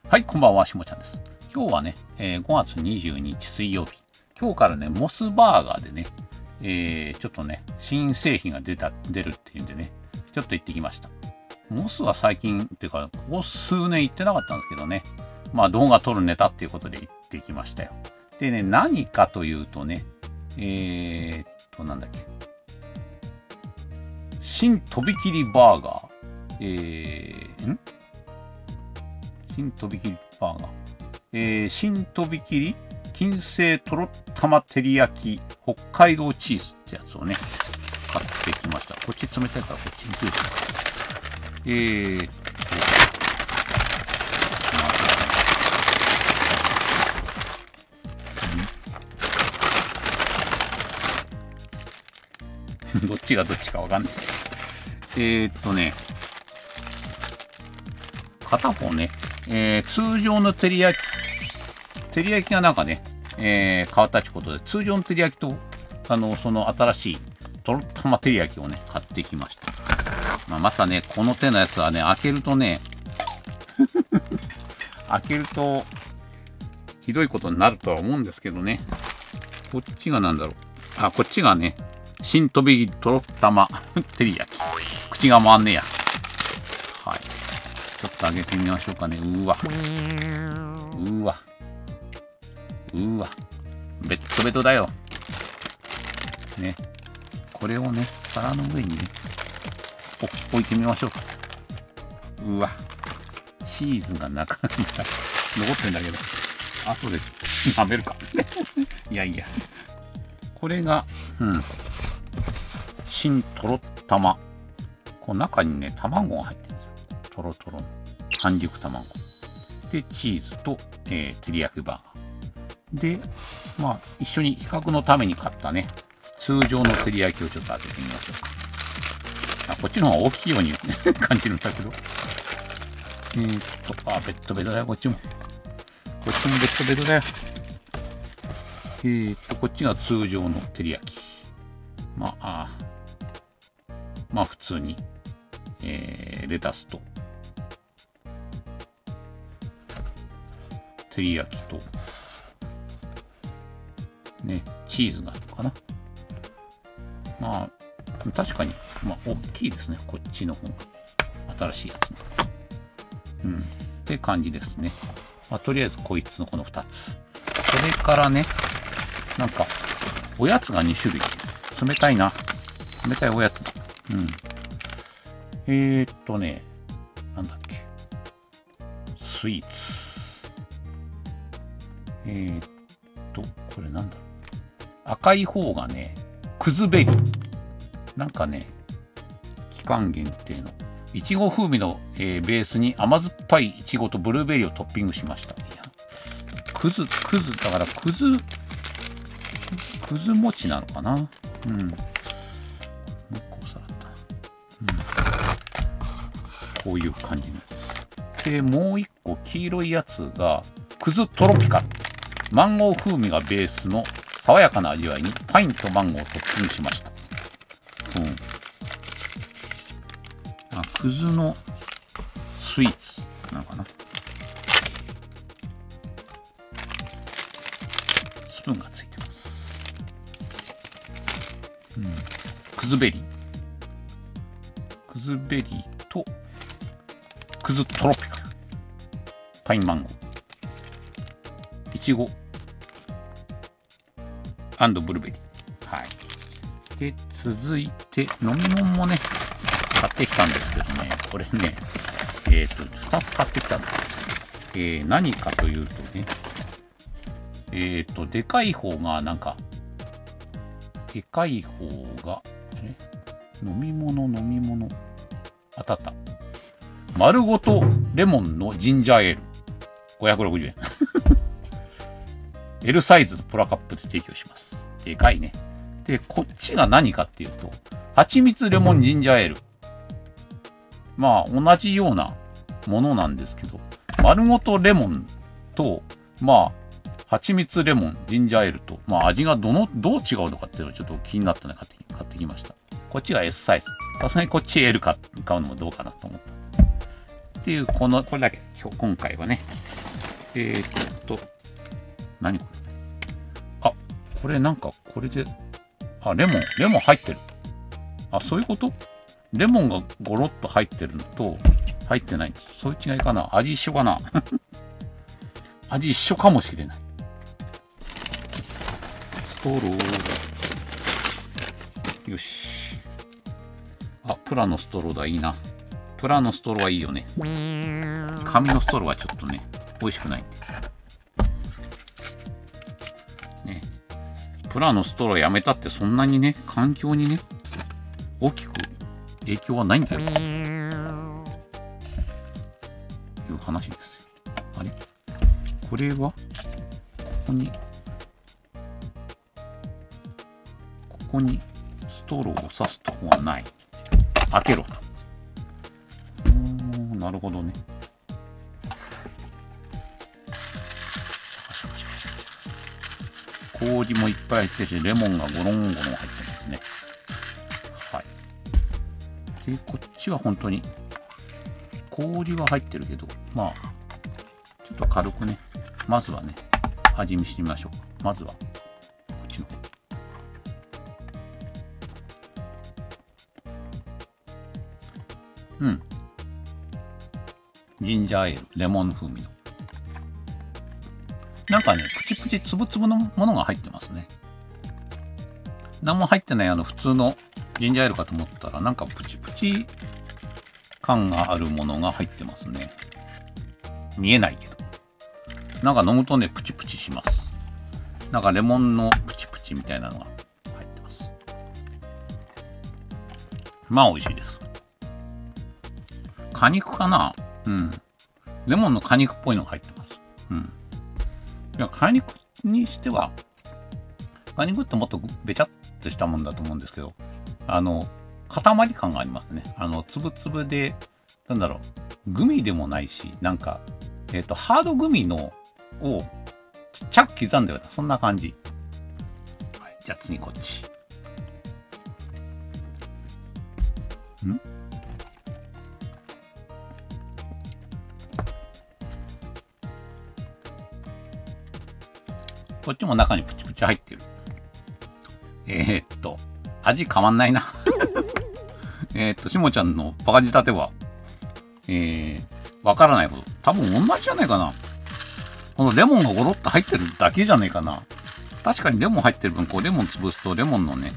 はい、こんばんは、しもちゃんです。今日はね、5月22日水曜日。今日からね、モスバーガーでね、ちょっとね、新製品が出るっていうんでね、ちょっと行ってきました。モスは最近、っていうか、ここ数年行ってなかったんですけどね、まあ動画撮るネタっていうことで行ってきましたよ。でね、何かというとね、なんだっけ。新とびきりバーガー。新とびきりバーガー。新とびきり金星とろ玉照り焼き北海道チーズってやつをね、買ってきました。こっち冷たいからこっちに来る。どっちがどっちかわかんない。片方ね、通常の照り焼きがなんかね、変わったってことで、通常の照り焼きと、その新しいとろ玉照り焼きをね、買ってきました。またね、この手のやつはね、開けるとね、開けると、ひどいことになるとは思うんですけどね。こっちがなんだろう。あ、こっちがね、新とびきりとろ玉照り焼き。口が回んねえや。はい。ちょっと開けてみましょうかね。うわ。ベッドベトだよ。ね。これをね、皿の上にね、置いてみましょうか。うわ。チーズがなかなか残ってんだけど。後で舐めるか。いやいや。これが、新とろ玉。この中にね、卵が入ってるんですよ。とろとろの。半熟卵。で、チーズと、照り焼きバーガー。で、まあ、一緒に比較のために買ったね、通常の照り焼きをちょっと当ててみましょうか。こっちの方が大きいように感じるんだけど。ベッドベトだよ、こっちも。こっちもベッドベトだよ。こっちが通常の照り焼き。まあ普通に、レタスと、照り焼きと、ね、チーズがあるのかな。まあ、確かに、大きいですね。こっちの方が。新しいやつの。って感じですね。とりあえず、こいつのこの2つ。それからね、なんか、おやつが2種類。冷たいな。冷たいおやつ。なんだっけ。スイーツ。これなんだろう。赤い方がね、くずベリー。なんかね、期間限定の。いちご風味の、ベースに甘酸っぱいいちごとブルーベリーをトッピングしました。いや、だからくず餅なのかな。もう一個さこういう感じのやつ。で、もう一個黄色いやつが、くずトロピカル。マンゴー風味がベースの爽やかな味わいにパインとマンゴーをトッピングしました。くずのスイーツなのかな。スプーンがついてます。くずベリー。くずベリーとくずトロピカル。パインマンゴー。いちご。ブルーベリー。はい。で、続いて、飲み物もね、買ってきたんですけどね、これね、2つ買ってきたんです。何かというとね、でかい方が、飲み物、当たった。丸ごとレモンのジンジャーエール。560円。L サイズのプラカップで提供します。でかいね。で、こっちが何かっていうと、蜂蜜レモンジンジャーエール。同じようなものなんですけど、丸ごとレモンと、蜂蜜レモンジンジャーエールと、味がどう違うのかっていうのがちょっと気になったので買ってきました。こっちが S サイズ。さすがにこっち L 買うのもどうかなと思った。っていう、これだけ、今回はね、 何これ。あ、これなんか、これで、あ、レモン入ってる。あ、そういうこと？レモンがゴロッと入ってるのと、入ってない。そういう違いかな。味一緒かな。味一緒かもしれない。ストロー。よし。あ、プラのストローだ。いいな。プラのストローはいいよね。紙のストローはちょっとね、美味しくないんで。ね。プラのストローやめたってそんなにね、環境にね、大きく影響はないんだよ。いう話ですよ。あれ？これはここにストローを刺すとこはない。開けろと。なるほどね。氷もいっぱい入ってるし、レモンがゴロンゴロン入ってますね。はい。で、こっちは本当に氷は入ってるけど、まあ、ちょっと軽くね、まずはね、味見してみましょうか。まずは、こっちの方。うん。ジンジャーエール、レモン風味の。なんかね、プチプチつぶつぶのものが入ってますね。何も入ってない普通のジンジャーエールかと思ったら、なんかプチプチ感があるものが入ってますね。見えないけど。なんか飲むとね、プチプチします。なんかレモンのプチプチみたいなのが入ってます。まあ美味しいです。果肉かな？うん。レモンの果肉っぽいのが入ってます。うん。いや、果肉にしては、果肉ってもっとべちゃっとしたもんだと思うんですけど、塊感がありますね。つぶつぶで、なんだろう、グミでもないし、なんか、ハードグミのをちっちゃく刻んだような、そんな感じ。はい、じゃあ次こっち。こっちも中にプチプチ入ってる。味変わんないな。しもちゃんのバカ仕立ては、わからないほど。多分同じじゃないかな。このレモンがゴロッと入ってるだけじゃないかな。確かにレモン入ってる分、こうレモン潰すとレモンのね、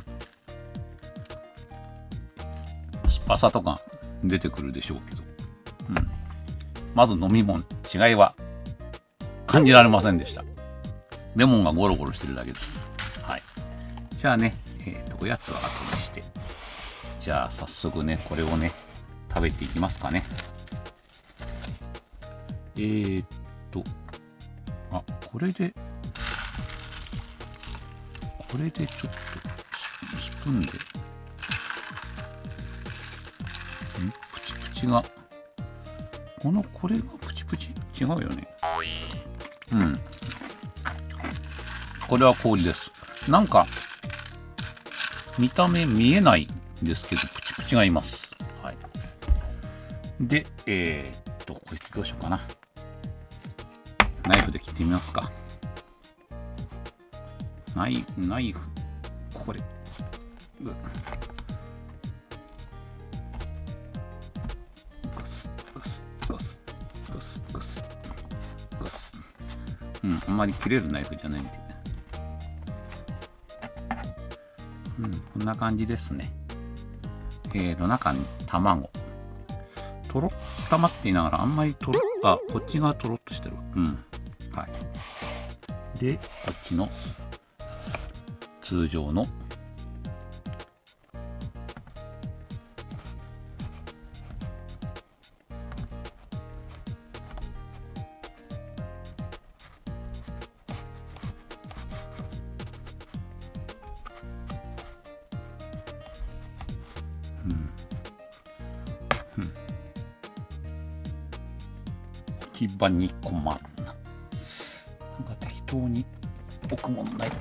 酸っぱさとか出てくるでしょうけど。うん。まず飲み物、違いは感じられませんでした。レモンがゴロゴロしてるだけです。はい。じゃあね、おやつは後にして。じゃあ早速ね、これをね、食べていきますかね。あ、これでちょっと、スプーンで、プチプチが、これがプチプチ違うよね。うん。これは氷です。なんか、見た目見えないんですけど、プチプチがいます。はい。で、こいつどうしようかな。ナイフで切ってみますか。ナイフ、これ。ガス。うん、あんまり切れるナイフじゃないんで。うん、こんな感じですね。中に卵。とろったまっていながら、あんまりこっちがとろっとしてる。うん。はい。で、こっちの通常の置き場に困るな。なんか適当に置くものない。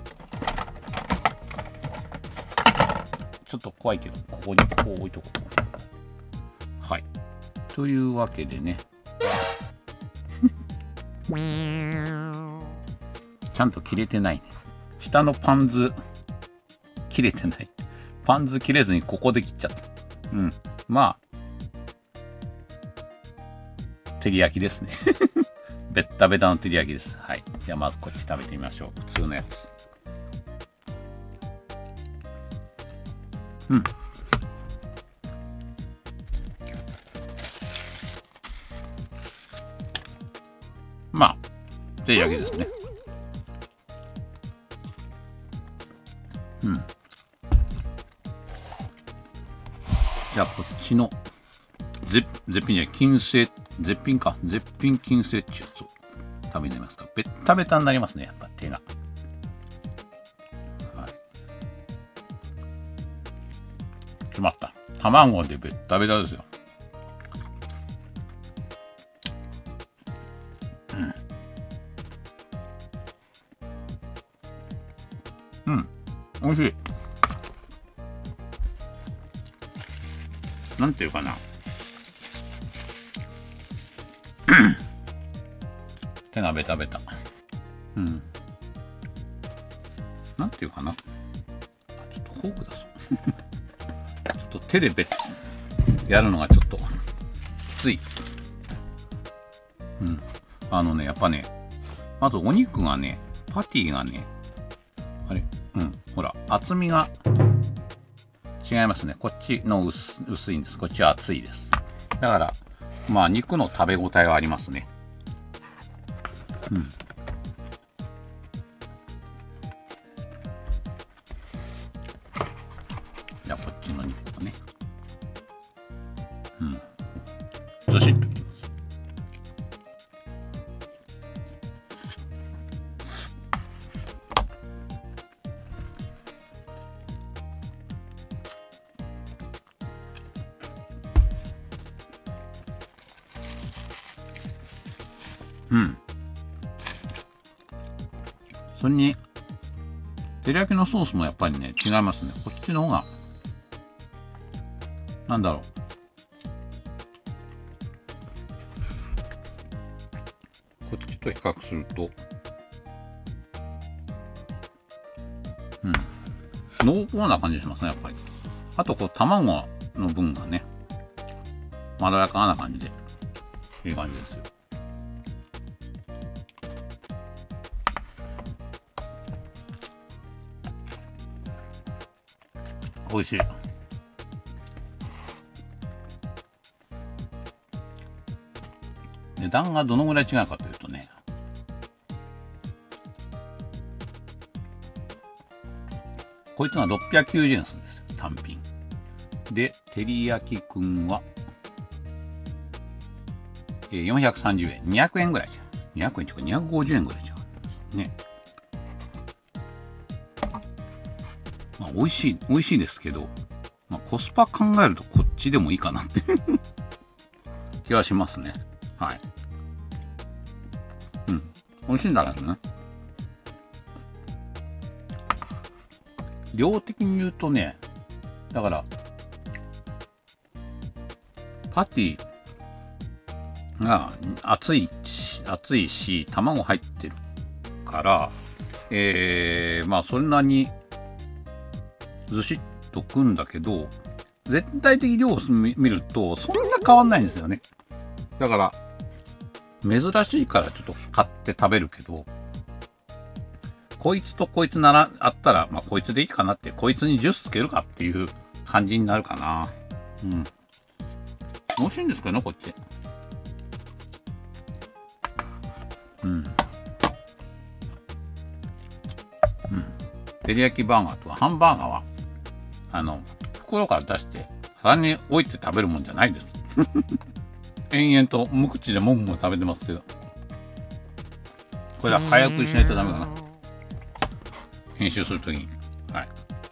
ちょっと怖いけど、ここにこう置いとこう。はい。というわけでね。 ちゃんと切れてないね。下のパンズ切れてない。パンズ切れずにここで切っちゃった。うん。まあ照り焼きですね。ベッタベタの照り焼きです。はい。じゃあまずこっち食べてみましょう。普通のやつ。うん。まあ照り焼きですね。うん。じゃあこっちの絶品じゃない、金星、絶品か、絶品金星ってやつを食べてみますか。ベッタベタになりますね、やっぱ手が。はい。決まった。卵でベッタベタですよ。うん。うん。美味しい。なんていうかな。手がベタベタ。うん。なんていうかな。ちょっとフォークだぞ。ちょっと手でやるのがちょっときつい。うん。やっぱね、まずお肉がね、パティがね、あれ、うん、ほら、厚みが違いますね。こっちの薄いんです。こっちは厚いです。だから、まあ、肉の食べ応えはありますね。うん。じゃあ、こっちの肉をね。うん。ずしっときます。うん。それに、照り焼きのソースもやっぱりね、違いますね。こっちの方が、なんだろう。こっちと比較すると、うん。濃厚な感じしますね、やっぱり。あと、こう、卵の分がね、まろやかな感じで、いい感じですよ。美味しい。値段がどのぐらい違うかというとね、こいつが690円するんですよ、単品。で、照り焼きくんは、430円。200円ぐらいじゃん。200円とか250円ぐらいじゃん。ね。まあ、美味しいですけど、まあ、コスパ考えるとこっちでもいいかなって気はしますね。はい。うん。美味しいんだけどね。量的に言うとね、だから、パティが熱いし、卵入ってるから、まあそんなにずしっとくんだけど、全体的量を見るとそんな変わんないんですよね。だから珍しいからちょっと買って食べるけど、こいつとこいつあったら、まあこいつでいいかなって、こいつにジュースつけるかっていう感じになるかな。うん。美味しいんですかね、こっち。うん。うん。照り焼きバーガーとかハンバーガーは、袋から出して、皿に置いて食べるもんじゃないです。延々と無口でもぐもぐ食べてますけど。これは早食いしないとダメかな。編集するときに。はい。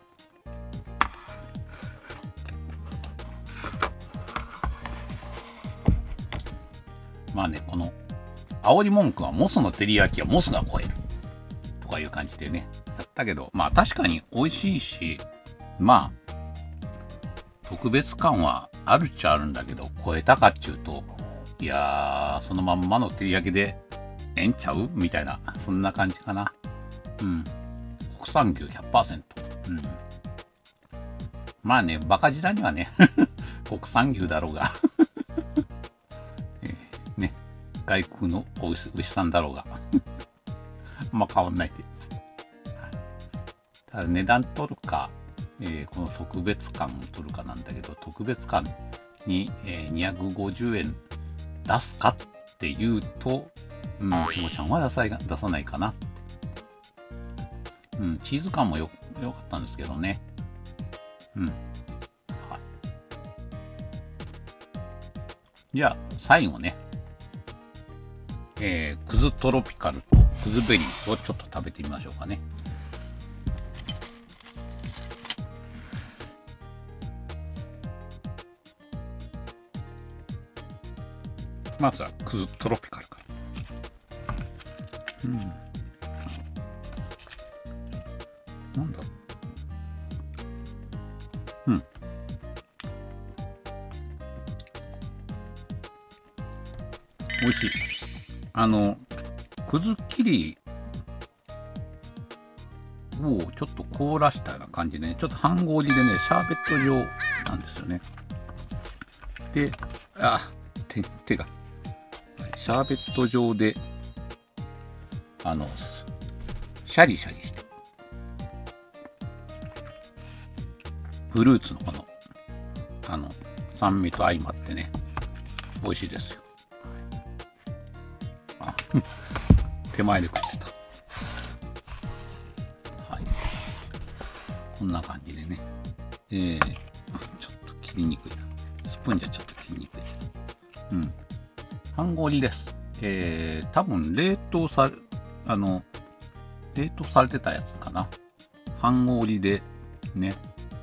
まあね、この、煽り文句はモスの照り焼きはモスが超える。とかいう感じでね、やったけど、まあ確かに美味しいし、まあ、特別感はあるっちゃあるんだけど、超えたかっちゅうと、いやー、そのまんまの照り焼きで、 ええんちゃうみたいな、そんな感じかな。うん。国産牛 100%。うん。まあね、バカ時代にはね、国産牛だろうが、ね、外国の牛さんだろうが、まあ変わんないって。ただ値段取るか、この特別感を取るかなんだけど、特別感に、250円出すかっていうと、ひもちゃんは出さないかな。チーズ感もよかったんですけどね。はい。じゃあ、最後ね、くずトロピカルとくずベリーをちょっと食べてみましょうかね。まずはくずトロピカルから。なんだろう。美味しい。くず切りをちょっと凍らしたような感じでね、ちょっと半氷でね、シャーベット状なんですよね。で、手が。シャーベット状で、シャリシャリして、フルーツのこの、酸味と相まってね、美味しいですよ。手前で食ってた。はい。こんな感じでね。ちょっと切りにくいな。スプーンじゃちょっと切りにくい。半氷です。多分冷凍されてたやつかな。半氷でね。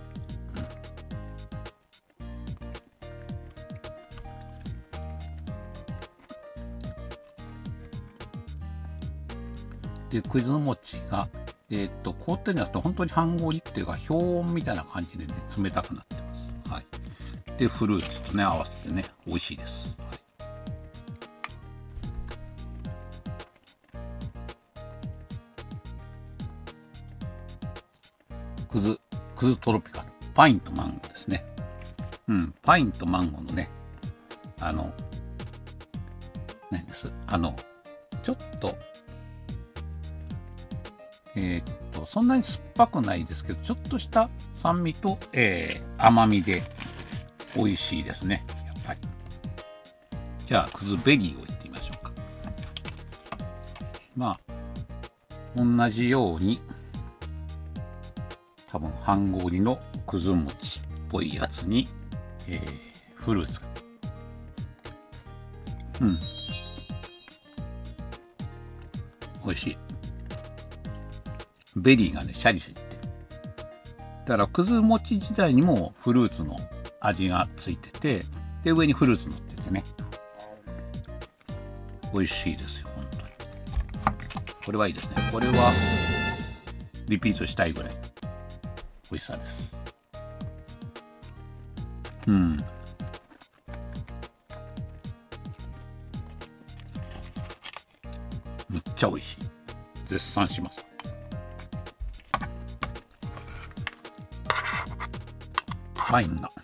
で、くず餅が、凍ってるんじゃなくて、本当に半氷っていうか、氷温みたいな感じでね、冷たくなってます。はい。で、フルーツとね、合わせてね、美味しいです。はい、くずトロピカル。パインとマンゴーですね。パインとマンゴーのね、何です。ちょっと、そんなに酸っぱくないですけど、ちょっとした酸味と、甘みで美味しいですね、やっぱり。じゃあ、くずベリーをいってみましょうか。まあ、同じように、多分半氷のくず餅っぽいやつに、フルーツが。美味しい。ベリーがね、シャリシャリって。だから、くず餅自体にもフルーツの味がついてて、で、上にフルーツ乗っててね。美味しいですよ、本当に。これはいいですね。これは、リピートしたいぐらい、美味しさです。めっちゃ美味しい。絶賛します。ファインな。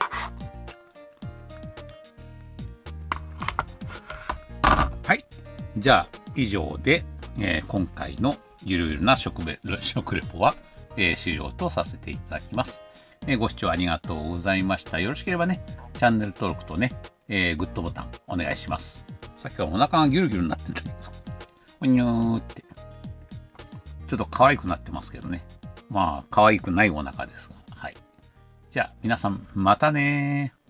はい。じゃあ、以上で、今回のゆるゆるな食レポは、終了とさせていただきます。ご視聴ありがとうございました。よろしければね、チャンネル登録とね、グッドボタンお願いします。さっきからお腹がギュルギュルになってたけど、ほにょーって。ちょっと可愛くなってますけどね。まあ、可愛くないお腹ですが。はい。じゃあ、皆さん、またねー。